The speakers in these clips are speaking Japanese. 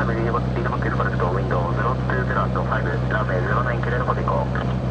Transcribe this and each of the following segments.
5リードバックエルバルクとウィンドウ020アット5ランウェイ09でのポテコ。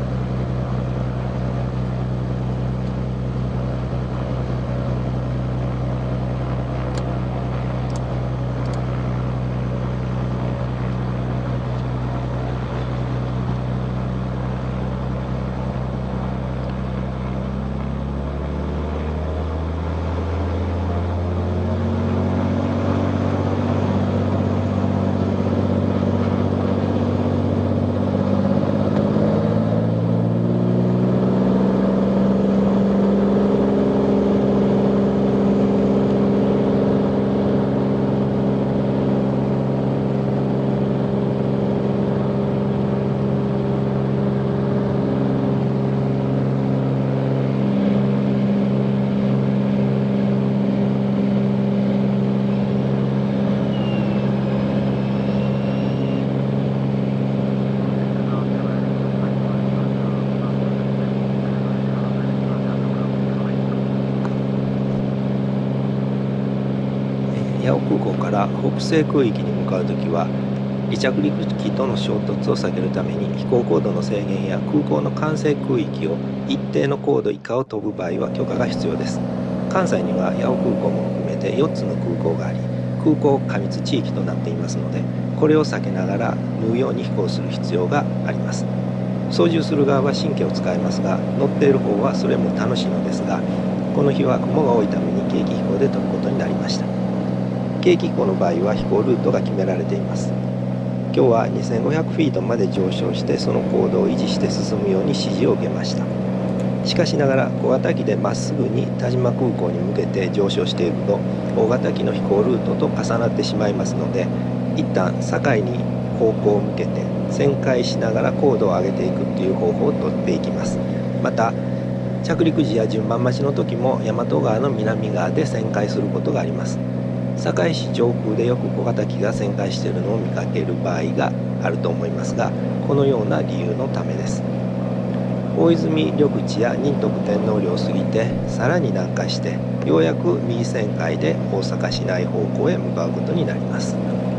八尾空港から北西空域に向かうときは、離着陸機との衝突を避けるために飛行高度の制限や空港の管制区域を一定の高度以下を飛ぶ場合は許可が必要です。関西には八尾空港も含めて4つの空港があり、空港過密地域となっていますので、これを避けながら縫うように飛行する必要があります。操縦する側は神経を使いますが、乗っている方はそれも楽しいのですが、この日は雲が多いために計器飛行で飛ぶことになりました。計器飛行の場合は飛行ルートが決められています。今日は2500フィートまで上昇して、その高度を維持して進むように指示を受けました。しかしながら小型機でまっすぐに田島空港に向けて上昇していると、大型機の飛行ルートと重なってしまいますので、一旦境に方向を向けて旋回しながら高度を上げていくという方法をとっていきます。また着陸時や順番待ちの時も大和川の南側で旋回することがあります。堺市上空でよく小型機が旋回しているのを見かける場合があると思いますが、このような理由のためです。大泉緑地や仁徳天皇陵を過ぎてさらに南下して、ようやく右旋回で大阪市内方向へ向かうことになります。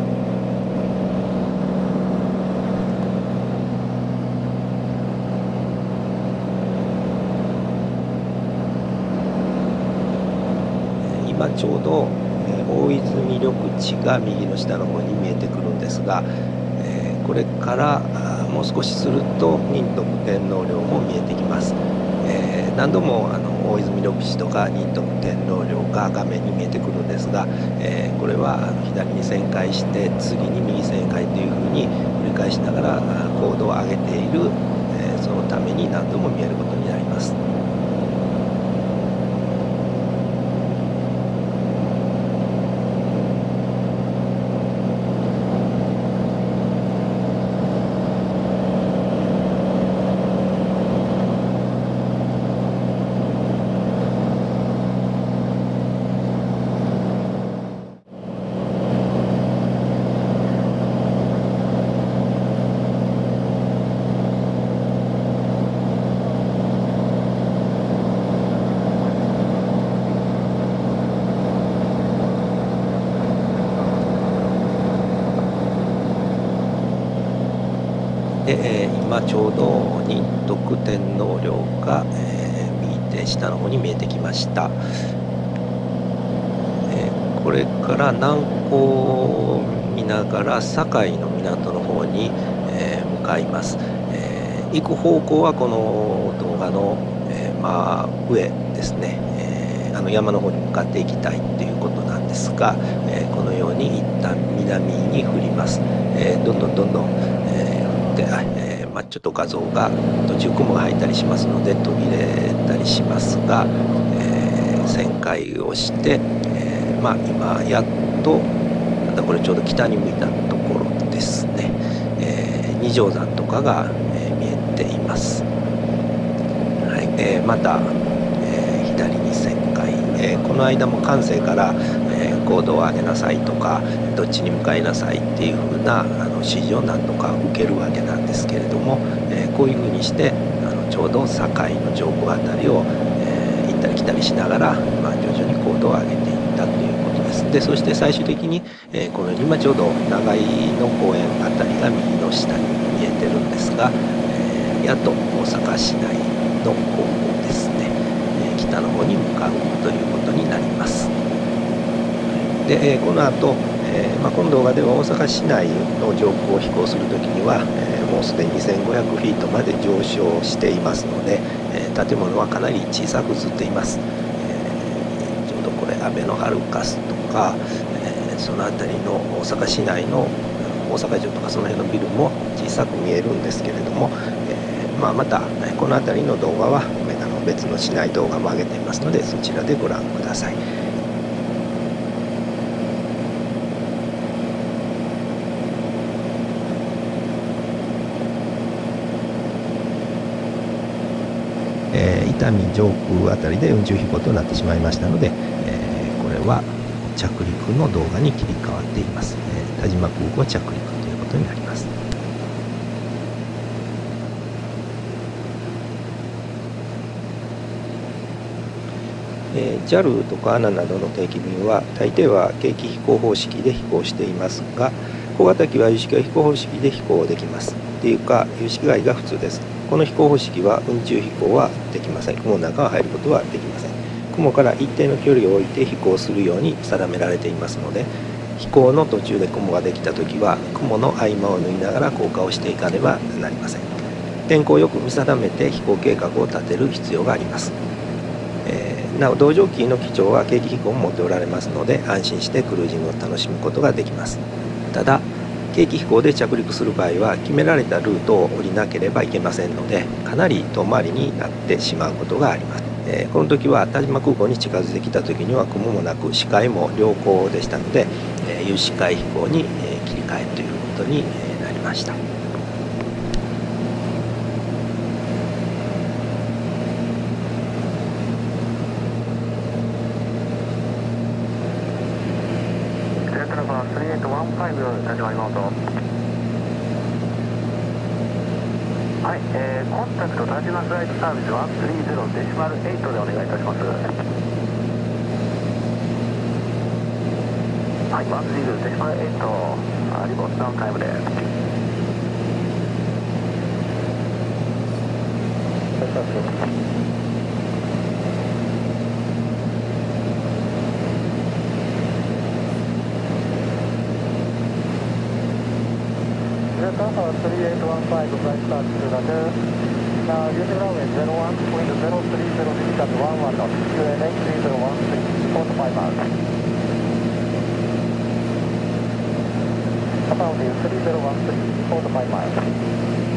今ちょうど大泉緑地が右の下の方に見えてくるんですが、これからもう少しすると仁徳天皇陵も見えてきます。何度も大泉緑地とか仁徳天皇陵が画面に見えてくるんですが、これは左に旋回して次に右旋回というふうに繰り返しながら高度を上げている、そのために何度も見えることになります。今ちょうど仁徳天皇陵が、右手下の方に見えてきました。これから南港を見ながら堺の港の方に、向かいます。行く方向はこの動画の、上ですね、山の方に向かっていきたいということなんですが、このように一旦南に振ります。どんどん振ってちょっと画像が途中雲が入ったりしますので途切れたりしますが、旋回をして、今やっとまたこれちょうど北に向いたところですね。二条山とかが、見えています。はい、また、左に旋回、この間も管制から、高度を上げなさいとかどっちに向かいなさいっていう風な指示を何度か受けるわけなんですけれども、こういう風にしてちょうど堺の上空あたりを、行ったり来たりしながら、徐々に高度を上げていったということですね。 でそして最終的に、この今ちょうど長井の公園あたりが右の下に見えてるんですが、やっと大阪市内の方向ですね、北の方に向かうということになります。で、この後、この動画では大阪市内の上空を飛行するときには、もうすでに2500フィートまで上昇していますので、建物はかなり小さく映っています。ちょうどこれアベノハルカスとか、その辺りの大阪市内の大阪城とかその辺のビルも小さく見えるんですけれども、またこの辺りの動画は別の市内動画も上げていますので、そちらでご覧ください。伊丹上空あたりで運中飛行となってしまいましたので、これは着陸の動画に切り替わっています。田島空港着陸ということになります。JAL とか ANA などの定期便は大抵は景気飛行方式で飛行していますが、小型機は有識外飛行方式で飛行できます。っていうか有識外が普通です。この飛行方式は運中飛行はできません。雲の中は入ることはできません。雲から一定の距離を置いて飛行するように定められていますので、飛行の途中で雲ができたときは雲の合間を縫いながら降下をしていかねばなりません。天候をよく見定めて飛行計画を立てる必要があります。なお同乗機の機長は景気飛行を持っておられますので、安心してクルージングを楽しむことができます。ただ景気飛行で着陸する場合は決められたルートを降りなければいけませんので、かなり遠回りになってしまうことがあります。この時は田島空港に近づいてきた時には雲もなく視界も良好でしたので、有視界飛行に切り替えということになりました。 はい、コンタクト田島フライトサービス130デシマル8でお願いいたします。はい、130デシマル8、リボンダウンタイムです。Alpha 3815 flight start to Roger. Now using runway 01, wind 030 difficult 11 knots, QNH 3013, 4 to 5 miles. About 3013, 4 to 5 miles.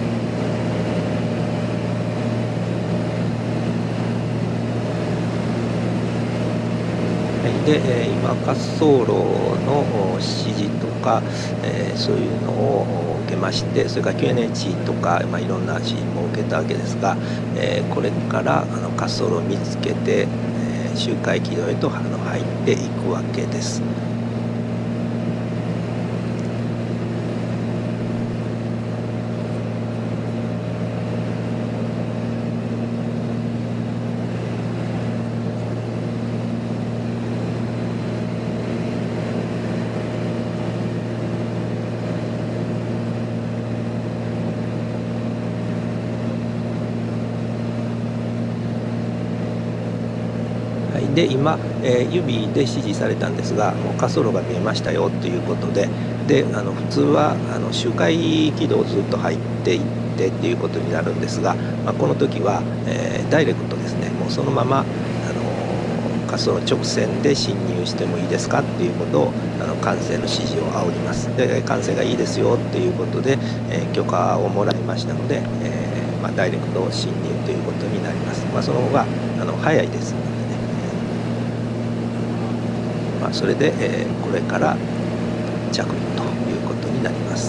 で、今滑走路の指示とか、そういうのを受けまして、それから QNH とか、いろんな指示も受けたわけですが、これから滑走路を見つけて、周回軌道へと入っていくわけです。で今、指で指示されたんですが、もう滑走路が見えましたよということで、普通は周回軌道をずっと入っていってっていうことになるんですが、この時は、ダイレクトですね、もうそのまま滑走路直線で進入してもいいですかっていうことを管制の指示を煽ります。で管制がいいですよっていうことで、許可をもらいましたので、ダイレクト進入ということになります。その方が早いですのでね。それで、これから着陸ということになります。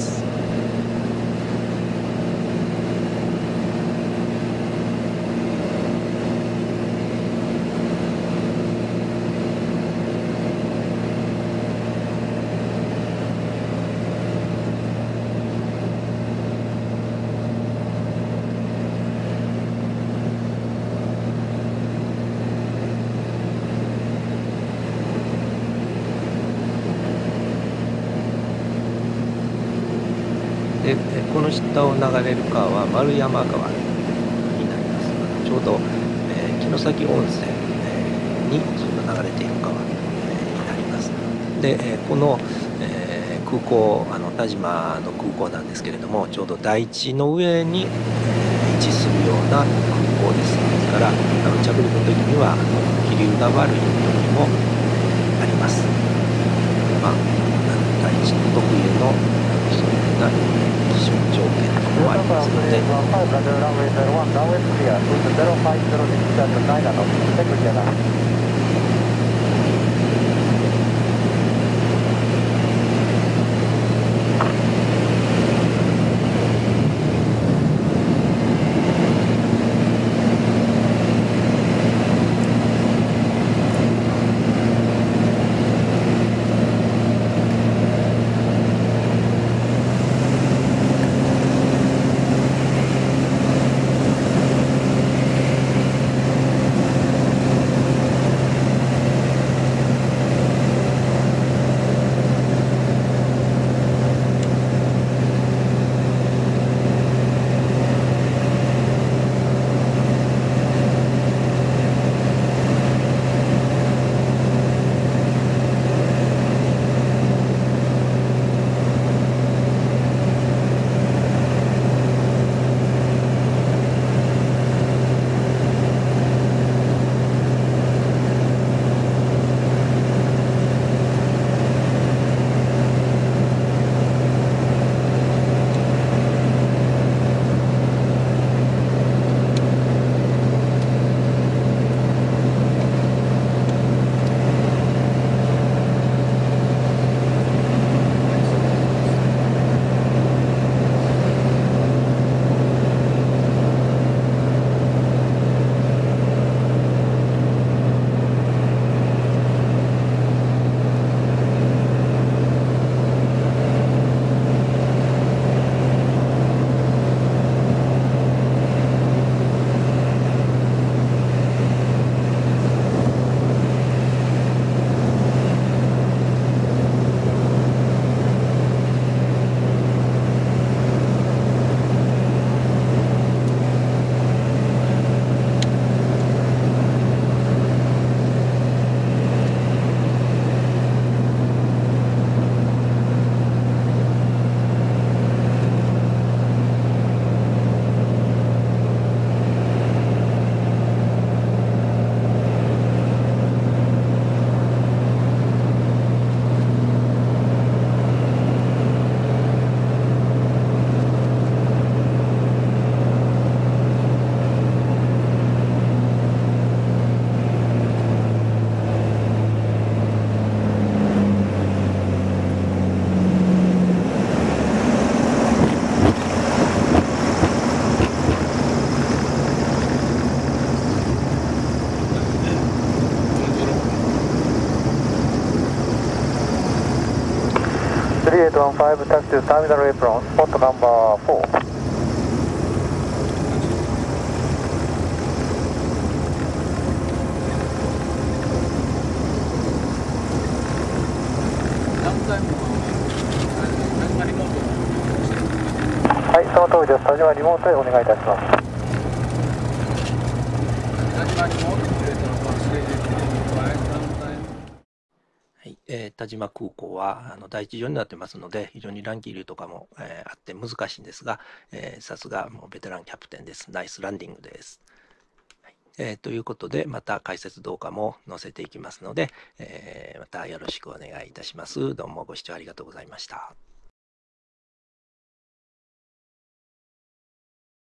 この下を流れる川は丸山川になります。ちょうど、城崎温泉、にその流れている川、になります。で、この、空港田島の空港なんですけれども、ちょうど台地の上に、位置するような空港です。ですから着陸の時には気流が悪い時も、あります。台地の特有のそういった気象条件もありますので。 3815 taxi to terminal apron, spot number 4. はい、その通りです。田島リモートへお願いいたします。 田島空港は第一上になってますので、非常に乱気流とかも、あって難しいんですが、さすがもうベテランキャプテンです。ナイスランディングです。ということで、また解説動画も載せていきますので、またよろしくお願いいたします。どうもご視聴ありがとうございました。